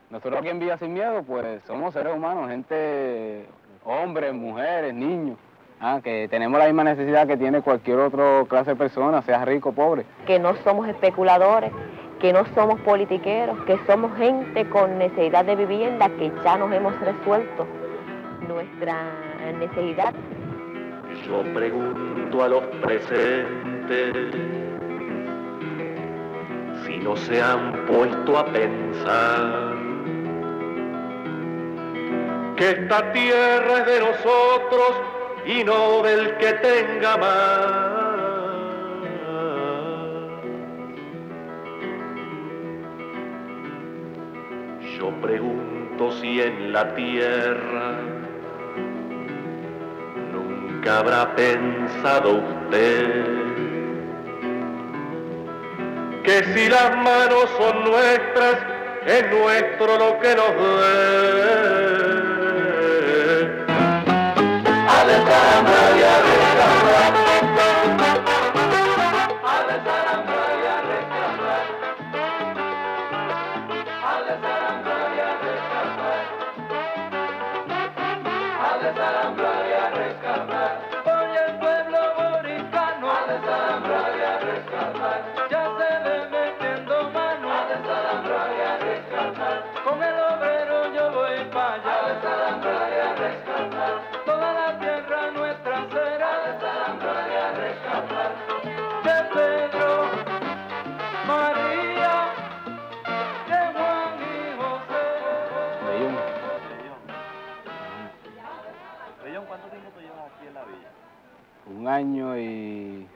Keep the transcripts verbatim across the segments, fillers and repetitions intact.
Nosotros aquí en Villa Sin Miedo, pues somos seres humanos, gente, hombres, mujeres, niños, ah, que tenemos la misma necesidad que tiene cualquier otra clase de persona, sea rico o pobre. Que no somos especuladores, que no somos politiqueros, que somos gente con necesidad de vivienda, que ya nos hemos resuelto nuestra necesidad. Yo pregunto a los presentes si no se han puesto a pensar que esta tierra es de nosotros y no del que tenga más. Yo pregunto si en la tierra nunca habrá pensado usted que si las manos son nuestras, es nuestro lo que nos dé. Alessandra y a rescatar, Alessandra y a rescatar, Alessandra y a rescatar, Alessandra y a rescatar. Hoy el pueblo boricano, Alessandra y a rescatar, ya se ve metiendo mano, Alessandra y a rescatar. Con el obrero yo voy para allá, Alessandra y a rescatar. Toda la tierra nuestra será, Alessandra y a rescatar. De Pedro, María, de Juan y José. Bellón. Bellón, ¿cuánto tiempo tú llevas aquí en la villa? Un año y...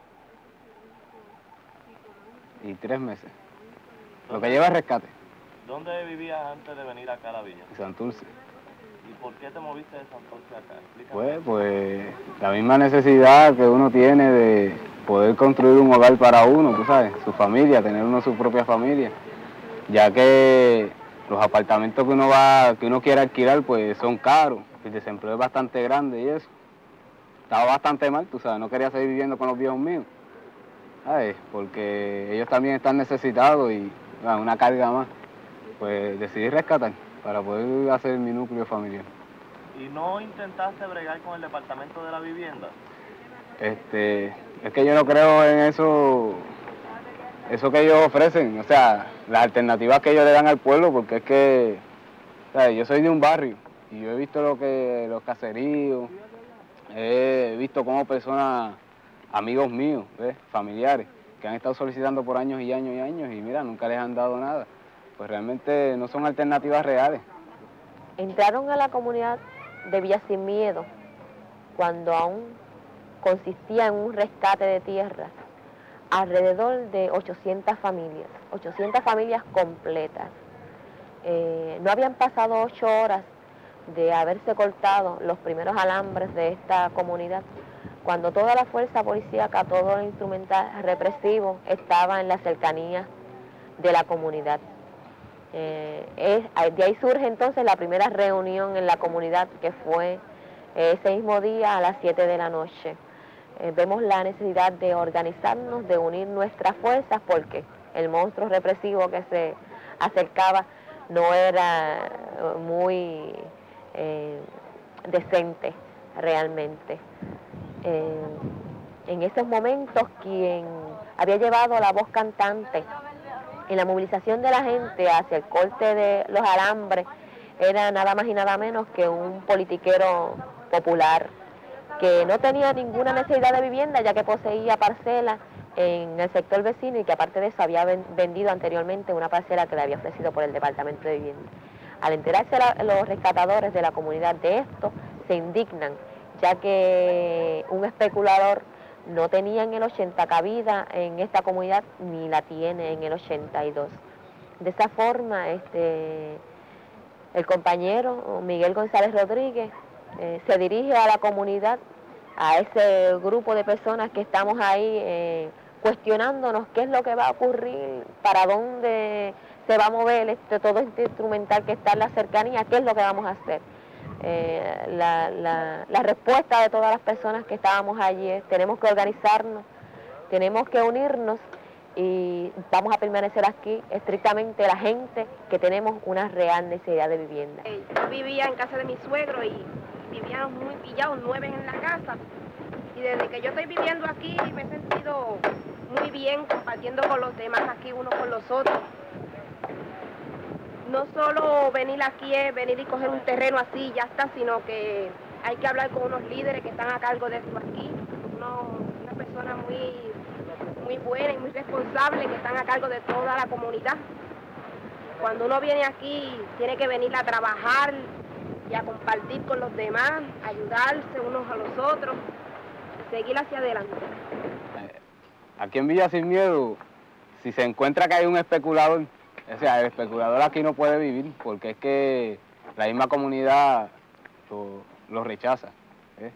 y tres meses. Lo que lleva es rescate. ¿Dónde vivías antes de venir acá a la villa? En Santurce. ¿Y por qué te moviste de Santurce acá? Explícame. Pues, pues la misma necesidad que uno tiene de poder construir un hogar para uno, tú sabes, su familia, tener uno su propia familia, ya que los apartamentos que uno va, que uno quiere alquilar, pues son caros, el desempleo es bastante grande y eso. Estaba bastante mal, tú sabes, no quería seguir viviendo con los viejos míos, ¿sabes? Porque ellos también están necesitados y bueno, una carga más. Pues decidí rescatar para poder hacer mi núcleo familiar. ¿Y no intentaste bregar con el departamento de la vivienda? Este, es que yo no creo en eso, eso que ellos ofrecen, o sea, las alternativas que ellos le dan al pueblo, porque es que, ¿sabes? Yo soy de un barrio y yo he visto lo que los caseríos, he visto cómo personas, amigos míos, ¿ves? Familiares, que han estado solicitando por años y años y años y mira, nunca les han dado nada. Pues realmente no son alternativas reales. Entraron a la comunidad de Villa Sin Miedo cuando aún consistía en un rescate de tierra alrededor de ochocientas familias, ochocientas familias completas. Eh, no habían pasado ocho horas de haberse cortado los primeros alambres de esta comunidad cuando toda la fuerza policíaca, todo el instrumental represivo estaba en las cercanías de la comunidad. Eh, es, de ahí surge entonces la primera reunión en la comunidad, que fue eh, ese mismo día a las siete de la noche. Eh, vemos la necesidad de organizarnos, de unir nuestras fuerzas, porque el monstruo represivo que se acercaba no era muy eh, decente realmente. Eh, en esos momentos quien había llevado la voz cantante en la movilización de la gente hacia el corte de los alambres era nada más y nada menos que un politiquero popular que no tenía ninguna necesidad de vivienda, ya que poseía parcelas en el sector vecino y que aparte de eso había vendido anteriormente una parcela que le había ofrecido por el Departamento de Vivienda. Al enterarse la, los rescatadores de la comunidad de esto, se indignan, ya que un especulador no tenía en el ochenta cabida en esta comunidad, ni la tiene en el ochenta y dos. De esa forma, este, el compañero Miguel González Rodríguez eh, se dirige a la comunidad, a ese grupo de personas que estamos ahí eh, cuestionándonos qué es lo que va a ocurrir, para dónde se va a mover este, todo este instrumental que está en la cercanía, qué es lo que vamos a hacer. Eh, la, la, la respuesta de todas las personas que estábamos allí es: tenemos que organizarnos, tenemos que unirnos y vamos a permanecer aquí estrictamente la gente que tenemos una real necesidad de vivienda. Yo vivía en casa de mi suegro y vivíamos muy pillados, nueve en la casa, y desde que yo estoy viviendo aquí me he sentido muy bien compartiendo con los demás aquí unos con los otros. No solo venir aquí es venir y coger un terreno así y ya está, sino que hay que hablar con unos líderes que están a cargo de esto aquí, uno, una persona muy, muy buena y muy responsable que están a cargo de toda la comunidad. Cuando uno viene aquí tiene que venir a trabajar y a compartir con los demás, ayudarse unos a los otros, seguir hacia adelante. Aquí en Villa Sin Miedo, si se encuentra que hay un especulador, o sea, el especulador aquí no puede vivir porque es que la misma comunidad lo, lo rechaza. ¿eh?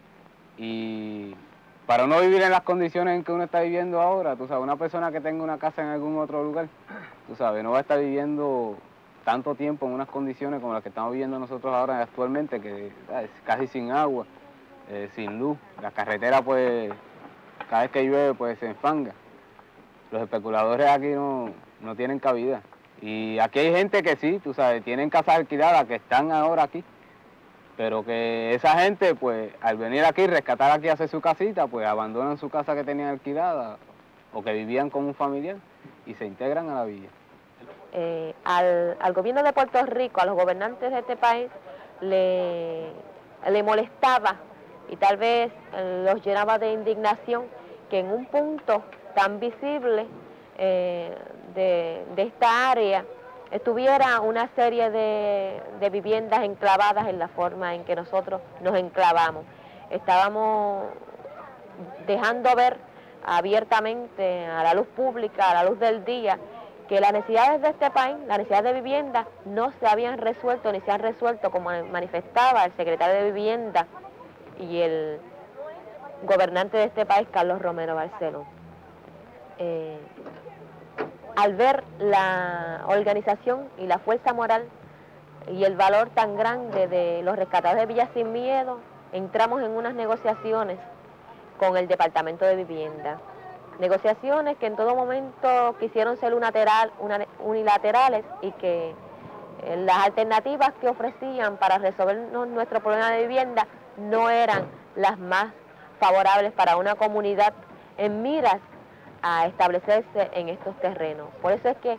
Y para no vivir en las condiciones en que uno está viviendo ahora, tú sabes, una persona que tenga una casa en algún otro lugar, tú sabes, no va a estar viviendo tanto tiempo en unas condiciones como las que estamos viviendo nosotros ahora actualmente, que es casi sin agua, eh, sin luz, la carretera pues cada vez que llueve pues se enfanga. Los especuladores aquí no, no tienen cabida. Y aquí hay gente que sí, tú sabes, tienen casas alquiladas que están ahora aquí, pero que esa gente pues al venir aquí, rescatar aquí, hacer su casita, pues abandonan su casa que tenían alquilada o que vivían con un familiar y se integran a la villa. Eh, al, al gobierno de Puerto Rico, a los gobernantes de este país, le, le molestaba y tal vez eh, los llenaba de indignación que en un punto tan visible eh, de, de esta área estuviera una serie de, de viviendas enclavadas en la forma en que nosotros nos enclavamos. Estábamos dejando ver abiertamente a la luz pública, a la luz del día, que las necesidades de este país, las necesidades de vivienda, no se habían resuelto ni se han resuelto, como manifestaba el secretario de Vivienda y el gobernante de este país, Carlos Romero Barceló. Eh, al ver la organización y la fuerza moral y el valor tan grande de los rescatados de Villa Sin Miedo, entramos en unas negociaciones con el Departamento de Vivienda. Negociaciones que en todo momento quisieron ser unilateral, unilaterales y que eh, las alternativas que ofrecían para resolver nuestro problema de vivienda no eran las más favorables para una comunidad en miras a establecerse en estos terrenos. Por eso es que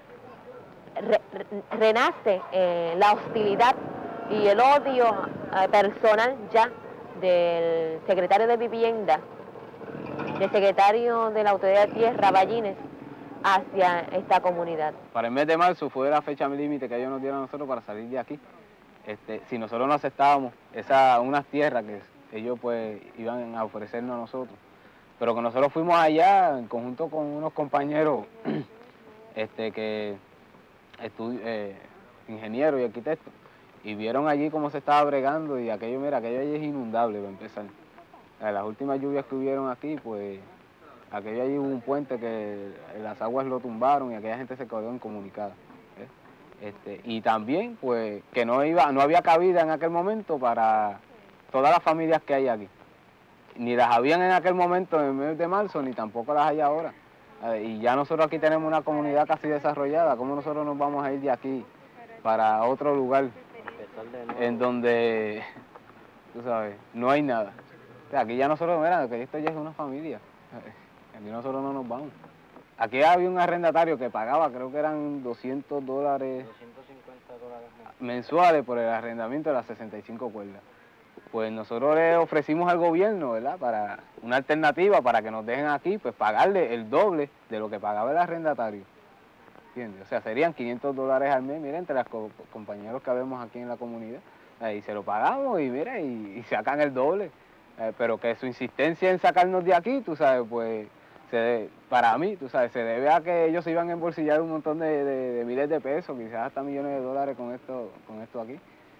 re, re, renace eh, la hostilidad y el odio eh, personal ya del secretario de Vivienda, del secretario de la Autoridad de Tierra, Ballines, hacia esta comunidad. Para el mes de marzo fue la fecha límite que ellos nos dieron a nosotros para salir de aquí. Este, si nosotros no aceptábamos esa, unas tierras que ellos pues iban a ofrecernos a nosotros, pero que nosotros fuimos allá en conjunto con unos compañeros este, que estudian, eh, ingenieros y arquitectos, y vieron allí cómo se estaba bregando y aquello, mira, aquello allí es inundable para empezar. Las últimas lluvias que hubieron aquí, pues aquello allí hubo un puente que las aguas lo tumbaron y aquella gente se quedó incomunicada. ¿eh? Este, y también, pues, que no, iba, no había cabida en aquel momento para todas las familias que hay aquí. Ni las habían en aquel momento en el mes de marzo, ni tampoco las hay ahora. Eh, y ya nosotros aquí tenemos una comunidad casi desarrollada. ¿Cómo nosotros nos vamos a ir de aquí para otro lugar en donde, tú sabes, no hay nada? O sea, aquí ya nosotros, mira, que esto ya es una familia. Aquí nosotros no nos vamos. Aquí había un arrendatario que pagaba, creo que eran doscientos dólares, doscientos cincuenta dólares mensuales por el arrendamiento de las sesenta y cinco cuerdas. Pues nosotros le ofrecimos al gobierno, ¿verdad?, para una alternativa para que nos dejen aquí, pues pagarle el doble de lo que pagaba el arrendatario. ¿Entiendes? O sea, serían quinientos dólares al mes, mira, entre los co compañeros que vemos aquí en la comunidad. Y se lo pagamos y mira, y, y sacan el doble. Eh, pero que su insistencia en sacarnos de aquí, tú sabes, pues, se de, para mí, tú sabes, se debe a que ellos se iban a embolsillar un montón de, de, de miles de pesos, quizás hasta millones de dólares con esto, con esto aquí.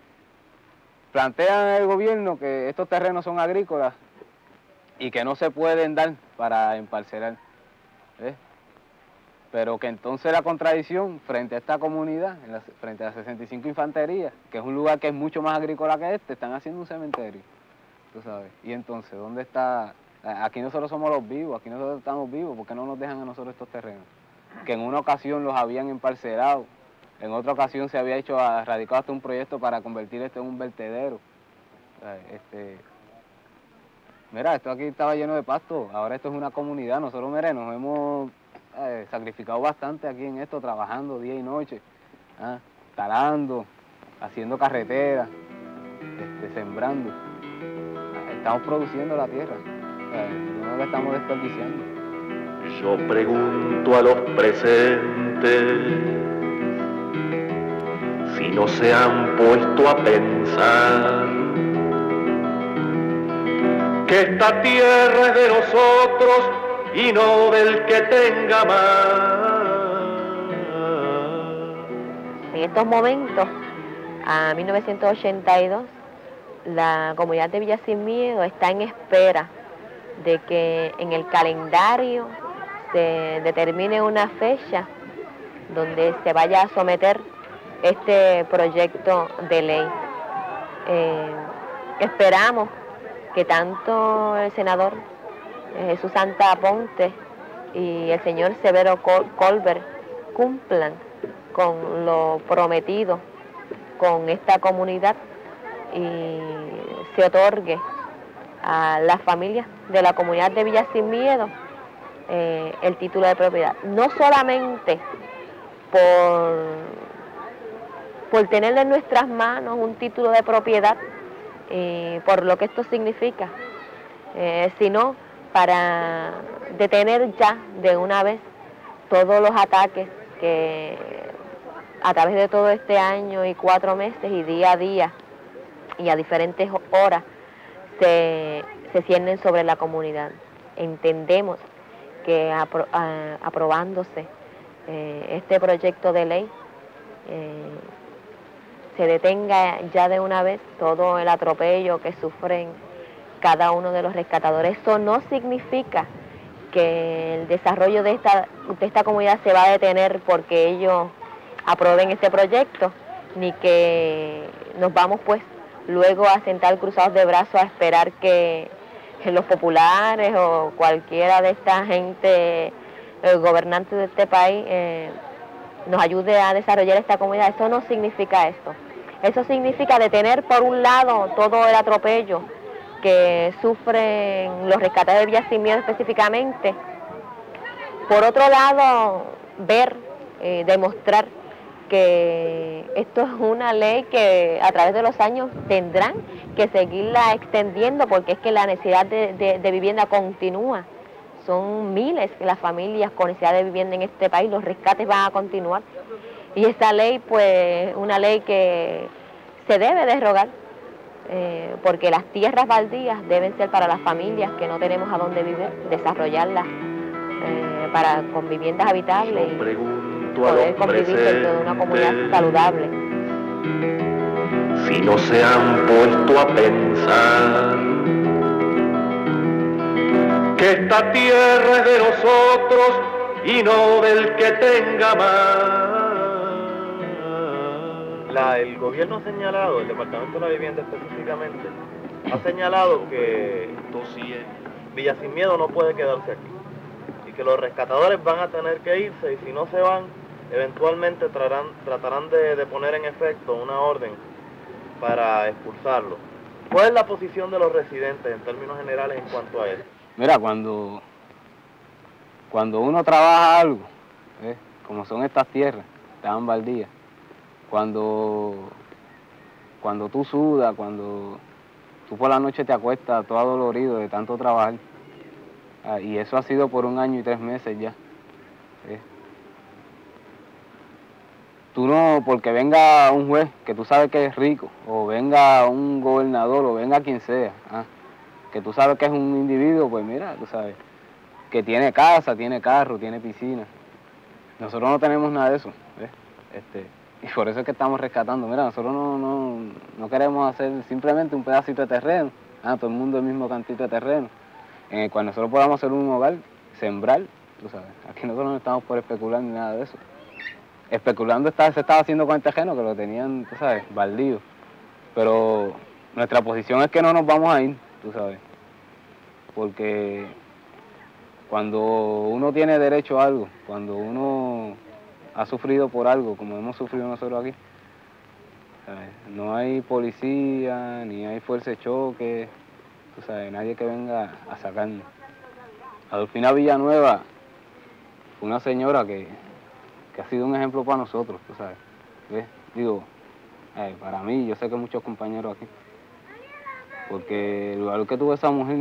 Plantean el gobierno que estos terrenos son agrícolas y que no se pueden dar para emparcelar, ¿eh? Pero que entonces la contradicción frente a esta comunidad, en la, frente a la sesenta y cinco Infantería, que es un lugar que es mucho más agrícola que este, están haciendo un cementerio, tú sabes. Y entonces, ¿dónde está Aquí nosotros somos los vivos, aquí nosotros estamos vivos, ¿por qué no nos dejan a nosotros estos terrenos? Que en una ocasión los habían emparcelado, en otra ocasión se había hecho, radicado hasta un proyecto para convertir esto en un vertedero. Este, mira, esto aquí estaba lleno de pasto, ahora esto es una comunidad, nosotros, mire, nos hemos eh, sacrificado bastante aquí en esto, trabajando día y noche, ¿ah? Talando, haciendo carreteras, este, sembrando. Estamos produciendo la tierra, o sea, no la estamos desperdiciando. Yo pregunto a los presentes si no se han puesto a pensar que esta tierra es de nosotros y no del que tenga más. En estos momentos, a mil novecientos ochenta y dos, la comunidad de Villa Sin Miedo está en espera de que en el calendario se determine una fecha donde se vaya a someter este proyecto de ley. Eh, esperamos que tanto el senador Jesús Santa Aponte y el señor Severo Col Colbert cumplan con lo prometido con esta comunidad y se otorgue a las familias de la comunidad de Villa Sin Miedo eh, el título de propiedad. No solamente por, por tener en nuestras manos un título de propiedad, eh, por lo que esto significa, eh, sino para detener ya de una vez todos los ataques que a través de todo este año y cuatro meses y día a día y a diferentes horas se, se ciernen sobre la comunidad. Entendemos que apro, a, aprobándose eh, este proyecto de ley eh, se detenga ya de una vez todo el atropello que sufren cada uno de los rescatadores. Eso no significa que el desarrollo de esta, de esta comunidad se va a detener porque ellos aprueben este proyecto, ni que nos vamos pues luego a sentar cruzados de brazos a esperar que los populares o cualquiera de esta gente, el gobernante de este país, eh, nos ayude a desarrollar esta comunidad. Eso no significa esto. Eso significa detener por un lado todo el atropello que sufren los rescatadores de Villa Sin Miedo específicamente. Por otro lado, ver, eh, demostrar que esto es una ley que a través de los años tendrán que seguirla extendiendo, porque es que la necesidad de, de, de vivienda continúa. Son miles las familias con necesidad de vivienda en este país, los rescates van a continuar. Y esta ley, pues, una ley que se debe derogar, eh, porque las tierras baldías deben ser para las familias que no tenemos a dónde vivir, desarrollarlas eh, para con viviendas habitables y poder convivir dentro de una comunidad saludable. Si no se han puesto a pensar que esta tierra es de nosotros y no del que tenga más. La, el gobierno ha señalado, el Departamento de la Vivienda específicamente, ha señalado que Villa Sin Miedo no puede quedarse aquí y que los rescatadores van a tener que irse, y si no se van, eventualmente tratarán, tratarán de, de poner en efecto una orden para expulsarlo. ¿Cuál es la posición de los residentes en términos generales en cuanto a eso? Mira, cuando, cuando uno trabaja algo, ¿eh? como son estas tierras, tan baldías, cuando, cuando tú sudas, cuando tú por la noche te acuestas todo dolorido de tanto trabajar, ah, y eso ha sido por un año y tres meses ya, ¿eh? Tú no, porque venga un juez que tú sabes que es rico, o venga un gobernador, o venga quien sea, ¿ah? que tú sabes que es un individuo, pues mira, tú sabes, que tiene casa, tiene carro, tiene piscina. Nosotros no tenemos nada de eso, ¿ves? Este, y por eso es que estamos rescatando. Mira, nosotros no, no, no queremos hacer simplemente un pedacito de terreno, ah, todo el mundo el mismo cantito de terreno, en el cual nosotros podamos hacer un hogar, sembrar, tú sabes. Aquí nosotros no estamos por especular ni nada de eso. Especulando está, se estaba haciendo con el terreno, que lo tenían, tú sabes, baldío. Pero nuestra posición es que no nos vamos a ir, tú sabes. porque cuando uno tiene derecho a algo, cuando uno ha sufrido por algo, como hemos sufrido nosotros aquí, ¿sabes? No hay policía, ni hay fuerza de choque, tú sabes, nadie que venga a sacarnos. Adolfina Villanueva fue una señora que, que ha sido un ejemplo para nosotros, tú sabes. ¿Ves? Digo, eh, para mí, yo sé que muchos compañeros aquí, porque el valor que tuvo esa mujer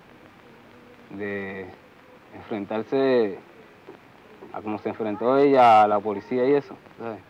de enfrentarse a como se enfrentó ella a la policía y eso, ¿sabes?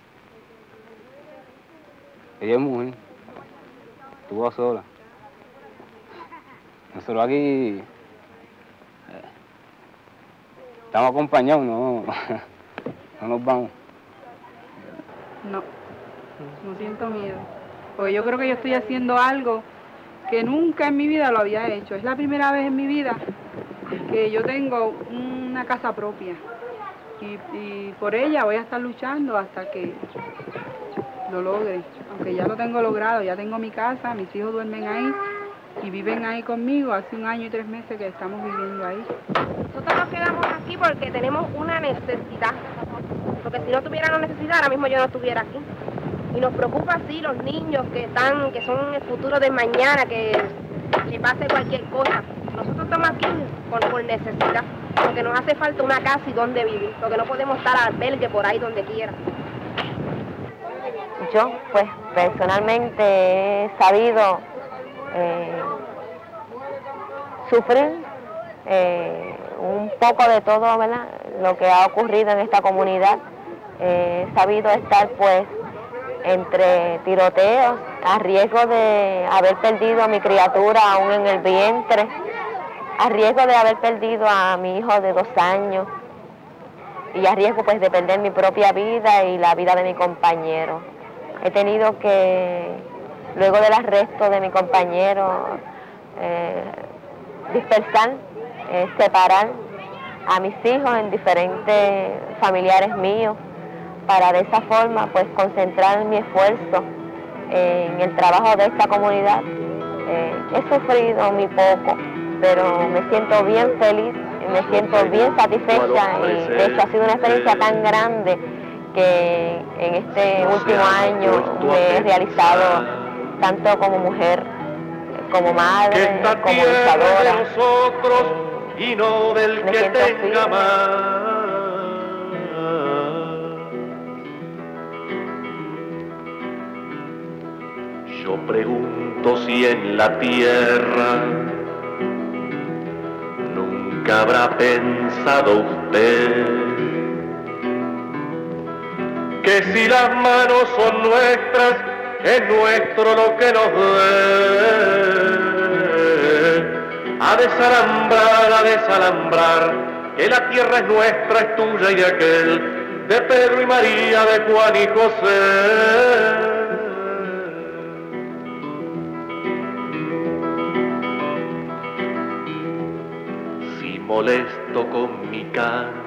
Ella es mujer, estuvo sola. Nosotros aquí eh, estamos acompañados, no, no nos vamos. No, no siento miedo, porque yo creo que yo estoy haciendo algo que nunca en mi vida lo había hecho. Es la primera vez en mi vida que yo tengo una casa propia y, y por ella voy a estar luchando hasta que lo logre, aunque ya lo tengo logrado, ya tengo mi casa, mis hijos duermen ahí y viven ahí conmigo, hace un año y tres meses que estamos viviendo ahí. Nosotros nos quedamos aquí porque tenemos una necesidad, porque si no tuviera la necesidad, ahora mismo yo no estuviera aquí. Y nos preocupa así los niños que están, que son el futuro de mañana, que, que pase cualquier cosa. Nosotros estamos aquí por, por necesidad, porque nos hace falta una casa y donde vivir, porque no podemos estar al albergue por ahí donde quiera. Yo, pues, personalmente he sabido eh, sufrir eh, un poco de todo, ¿verdad?, lo que ha ocurrido en esta comunidad. Eh, he sabido estar, pues, entre tiroteos, a riesgo de haber perdido a mi criatura aún en el vientre, a riesgo de haber perdido a mi hijo de dos años y a riesgo, pues, de perder mi propia vida y la vida de mi compañero. He tenido que, luego del arresto de mi compañero, eh, dispersar, eh, separar a mis hijos en diferentes familiares míos, para de esa forma, pues, concentrar mi esfuerzo en el trabajo de esta comunidad. Eh, he sufrido muy poco, pero me siento bien feliz, me siento bien satisfecha y de hecho ha sido una experiencia tan grande que en este último año me he realizado tanto como mujer, como madre, como luchadora. De nosotros y no del Me que siento tenga firme. más. Yo pregunto si en la tierra nunca habrá pensado usted que si las manos son nuestras, es nuestro lo que nos dé. A desalambrar, a desalambrar, que la tierra es nuestra, es tuya y de aquel, de Pedro y María, de Juan y José. Si molesto con mi canto